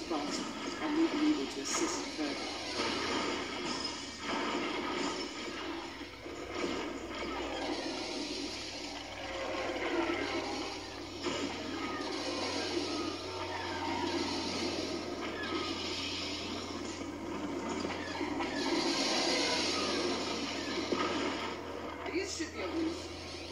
but I may be able to assist further. These should be a roof.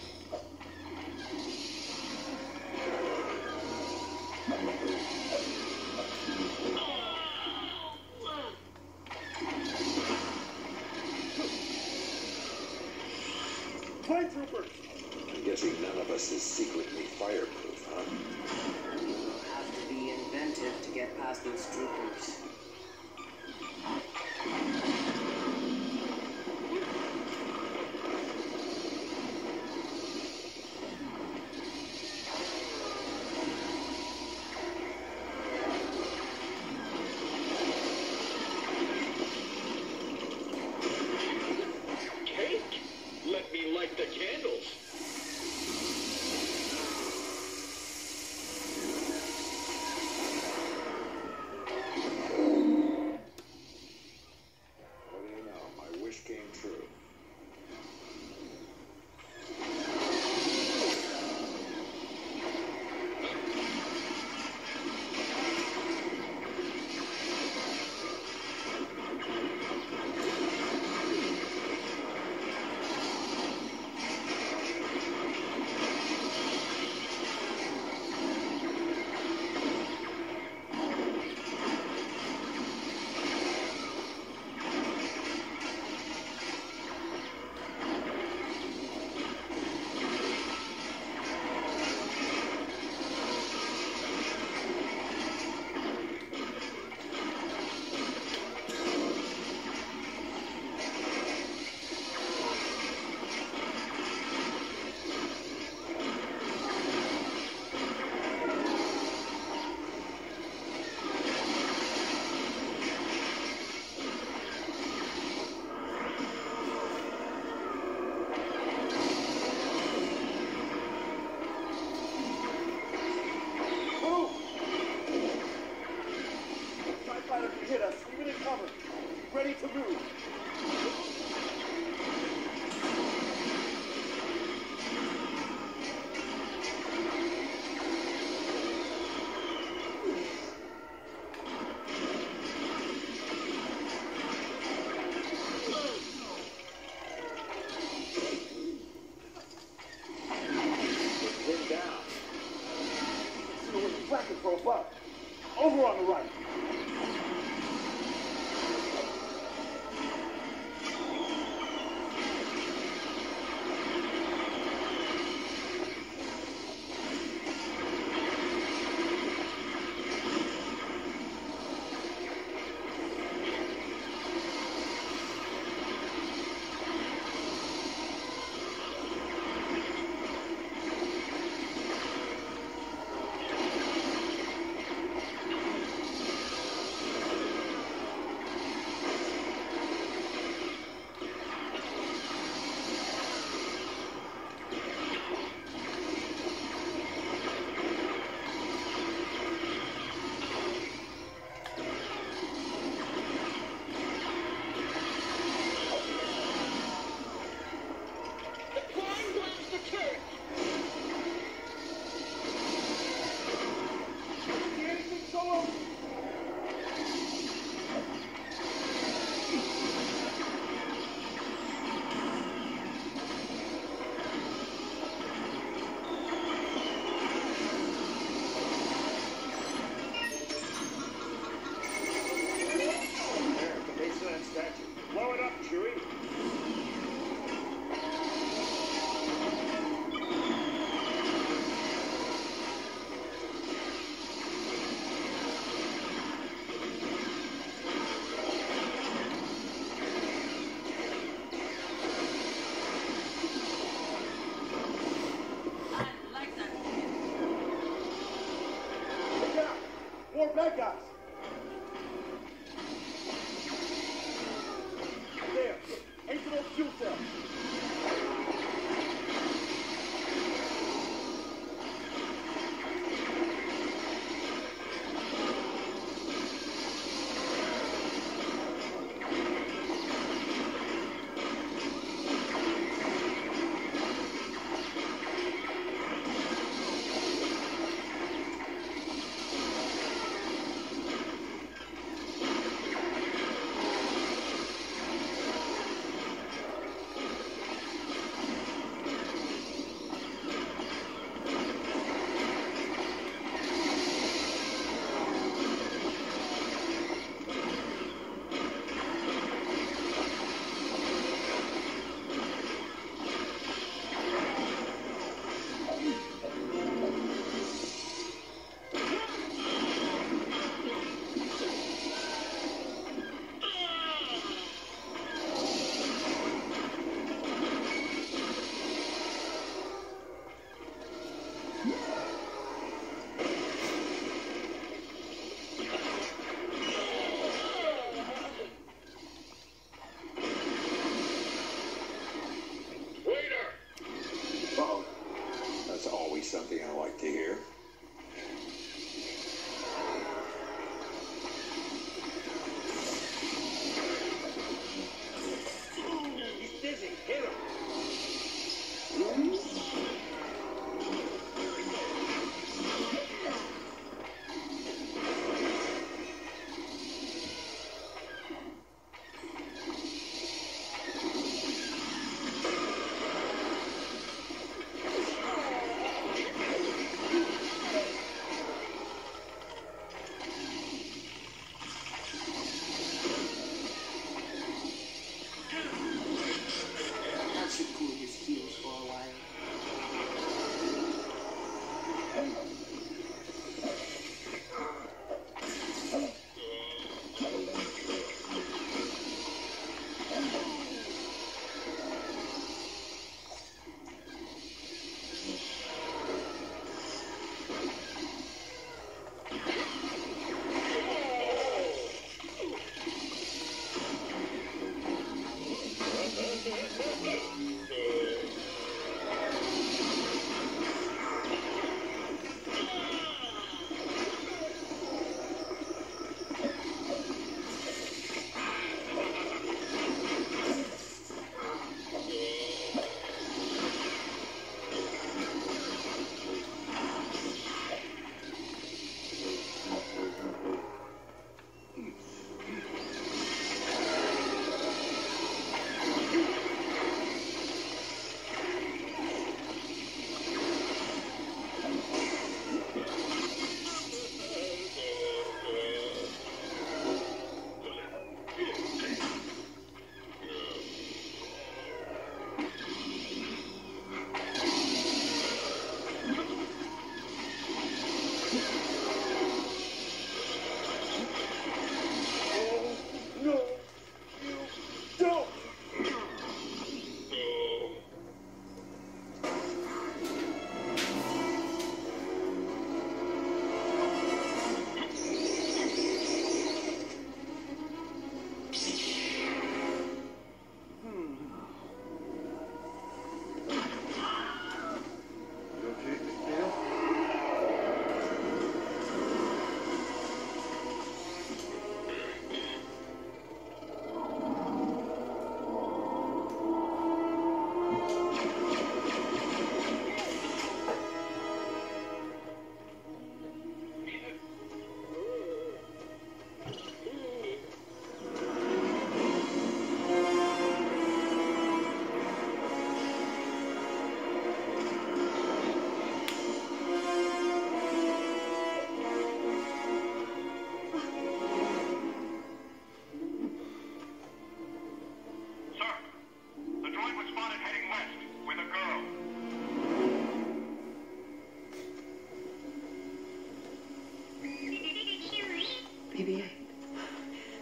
I'm guessing none of us is secretly fireproof, huh? You'll have to be inventive to get past those troopers. Let me light the candles. What do you know? My wish came true. Hit us, even in cover. Ready to move. We're down. See where the bracket for a buck. Over on the right.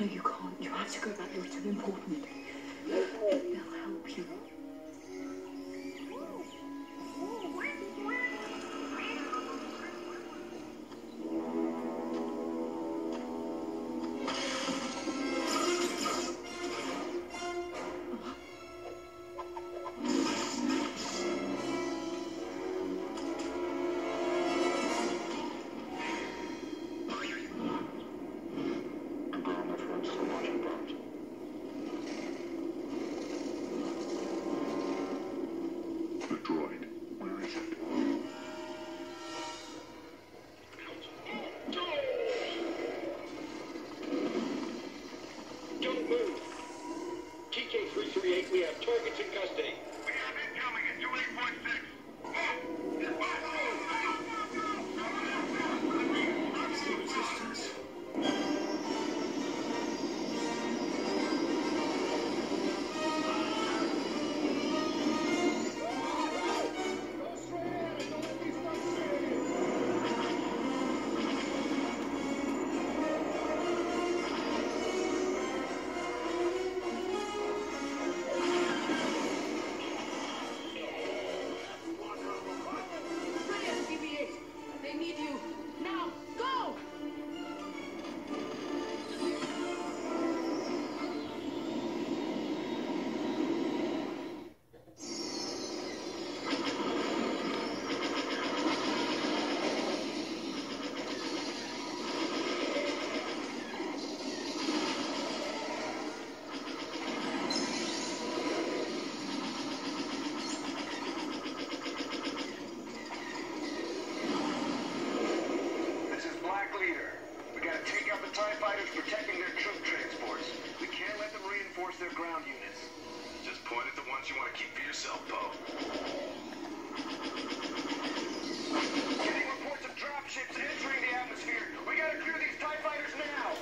No, you can't. You have to go back. You're too important. They'll help you. We have targets in custody. We have incoming at 28.6. It's the resistance. They need you. Now, go! TIE fighters protecting their troop transports. We can't let them reinforce their ground units. Just point at the ones you want to keep for yourself, Poe. Getting reports of dropships entering the atmosphere. We gotta clear these TIE fighters now!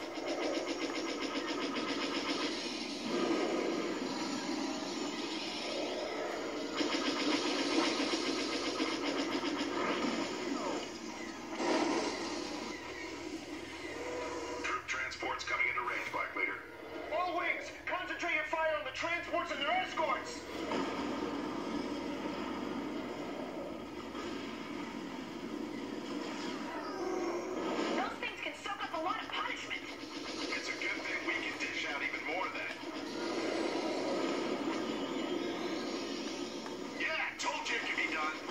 Transports coming into range, Black Leader. All wings, concentrate your fire on the transports and their escorts! Those things can soak up a lot of punishment. It's a good thing we can dish out even more of that. Yeah, told you it could be done.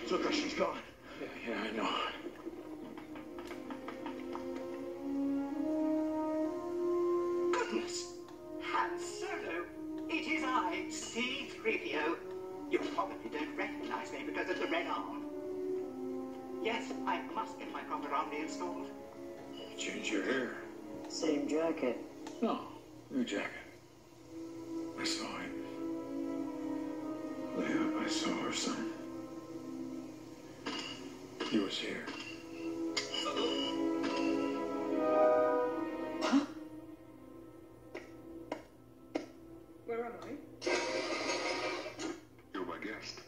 Zucker, she's gone. Yeah, I know. Goodness! Han Solo! It is I, C-3PO. You probably don't recognize me because of the red arm. Yes, I must get my proper arm reinstalled. Change your hair. Same jacket. No, new jacket. I saw it. Leia, I saw her son. He was here. Where am I? You're my guest.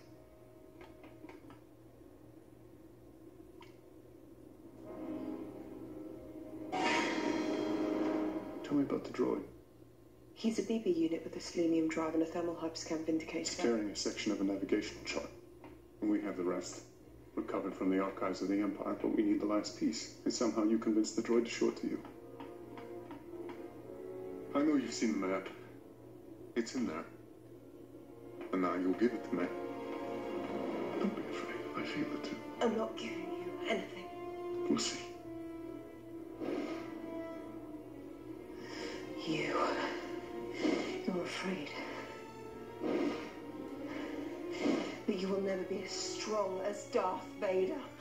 Tell me about the droid. He's a BB unit with a selenium drive and a thermal hyperscan It's vindicator. carrying a section of a navigational chart. And we have the rest. Recovered from the archives of the Empire, but we need the last piece. And somehow you convinced the droid to show it to you. I know you've seen the map. It's in there. And now you'll give it to me. Don't be afraid. I feel it too. I'm not giving you anything. We'll see. You're afraid. But you will never be as strong as Darth Vader.